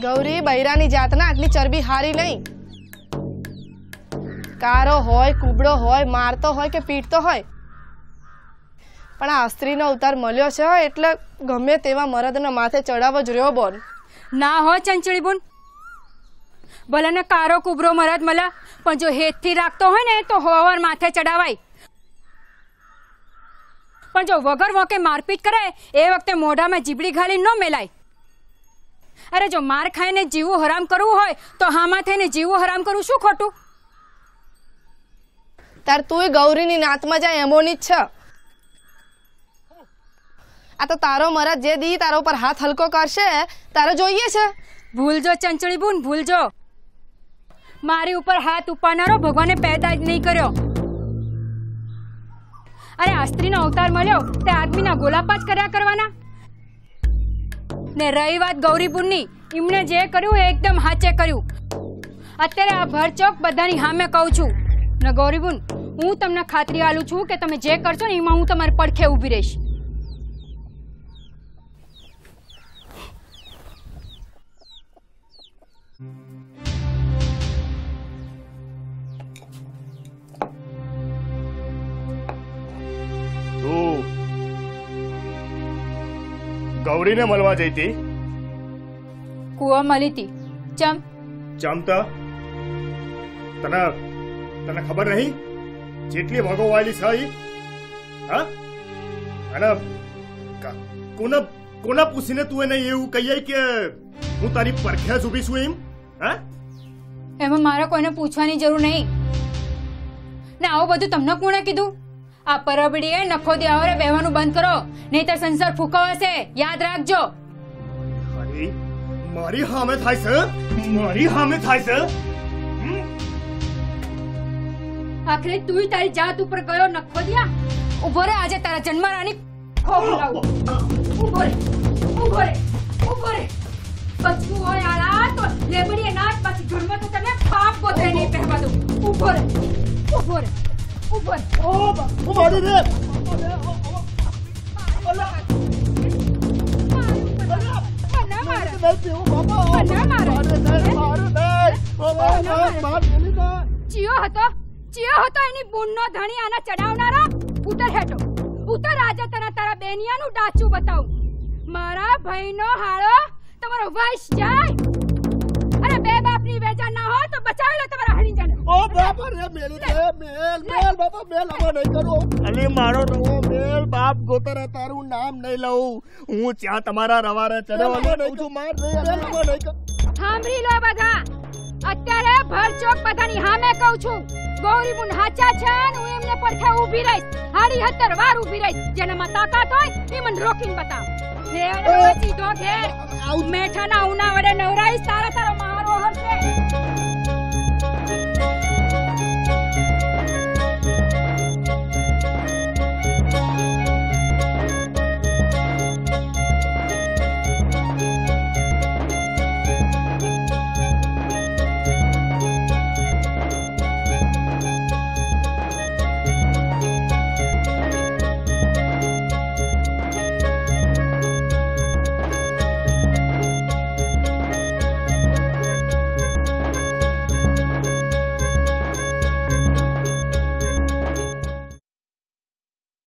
गौरी बहिरानी जातना आटली चरबी हारी नहीं। कारो होय कुबड़ो होय मारतो होय के पीटतो होय पण आ स्त्रीनो अवतार मळ्यो छे એટલે ગમે તેવા મરદને માથે ચડાવવો જ રહ્યો બોન। ना हो चंचली बोन, भले ने कारो कुबरो मरद मला पण जो हेतथी राखतो होय ने तो होवर माथे चढ़ावाय, पण जो वगर वोके मारपीट करे ए वखते मोढा में जीबड़ी घाली न मेलाय। अरे जो मार खाई ने जीवू हराम करवू होय तो हामा थईने जीवू हराम करवू शुं खोटू? तार तूय गौरीनी नातमां जाय एमोनी ज छ। आ तो तारो मरद जे दी तारो पर हाथ हलको करशे तारो जोईए छे। भूल जो चंचली बून भूल जो, मारी ऊपर हाथ उपानारो भगवाने पैदा ज नहीं कर्यो। अरे आ स्त्रीनो अवतार मळ्यो ते आदमीना गोलापाच कर्या करवाना ने रही वात गौरीबुननी इमणे जे कर्યું एकदम हाचे कर्યું। અત્યારે આ ભરચોક બધાની સામે કહું છું ને ગૌરીબુન હું તમને ખાતરી આલું છું કે તમે જે કરશો ને એમાં હું તમારી પડખે ઊભી રહીશ। गौरी ने मलवा जईती कुआ मली थी चम चमता तने तने खबर नहीं जेटली भगवाली सही हां अने कोना कोना पूछीने तू એને એવું કહીએ કે હું તારી પરખે જ ઊભી છું એમ હા એમાં મારે કોઈને પૂછવાની જરૂર નહીં ને આવું બધું તમને કોણે કીધું? आ परबड़ीए नखो दियावरे बेहवानु बंद करो नहीं तो संसार फूकवासे याद राखजो। अरे मारी हामे थाय छे मारी हामे थाय छे। आखिर तू तारी जात ऊपर गयो नखो दिया उभो रे आजे तारा जन्मरानी खो बुलाऊ उभो रे उभो रे उभो रे बचू हो यारा तो लेबड़ीए नाच पाछी जन्म तो तने पाप गोथे नहीं पहवा दो उभो रे उभो रे ऊपर ओ मारी रे ना मार चियो હતો એની બુનનો ધણી આના ચડાવનારો ઉતર હેઠો ઉતર આજે તને તારા બેનિયાનું ડાચું બતાવું। મારા ભાઈનો હાળો તમારો વશ જાય। અરે બે બાપની વેજા ના हो तो बचाव लो तुम्हारा हणी जाने। ओ बाबा रे मेल मेल बाबा मेल अब नहीं करो। अरे मारो नवो मेल बाप गोतर तारू नाम नहीं लऊ हूं च्या तुम्हारा रवारे चढ़वानो नहीं छु मार रे अब नहीं कर। સાંભળી લો બધા અત્યારે ભરચોક બધાની સામે કહું છું ગૌરી મુન હાચા છે ને હું એમને પરખે ઊભી રહીશ હાડી 70 વાર ઊભી રહીશ જેનામાં તાકાત હોય એ મને રોકીને બતાવ। રે સીધો ઘેર મેઠાના ઉના વડે નવરાઈશ તારા મારો હશે।